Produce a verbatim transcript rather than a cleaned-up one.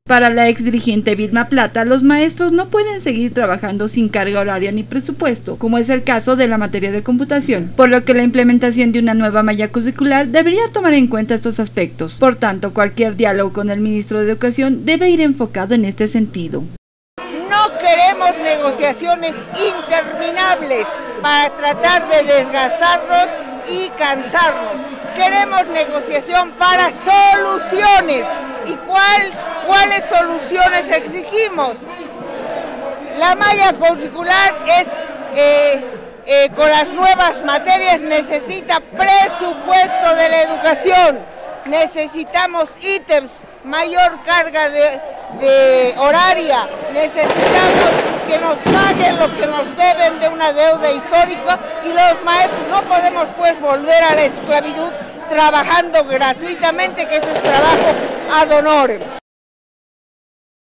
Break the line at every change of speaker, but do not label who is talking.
Para la exdirigente Vilma Plata, los maestros no pueden seguir trabajando sin carga horaria ni presupuesto, como es el caso de la materia de computación, por lo que la implementación de una nueva malla curricular debería tomar en cuenta estos aspectos. Por tanto, cualquier diálogo con el ministro de Educación debe ir enfocado en este sentido.
No queremos negociaciones interminables para tratar de desgastarnos y cansarnos. Queremos negociación para soluciones. ¿Y cuál, cuáles soluciones exigimos? La malla curricular es, eh, eh, con las nuevas materias, necesita presupuesto de la educación. Necesitamos ítems, mayor carga de, de horaria, necesitamos que nos paguen lo que nos deben de una deuda histórica, y los maestros no podemos pues volver a la esclavitud trabajando gratuitamente, que eso es trabajo ad honorem.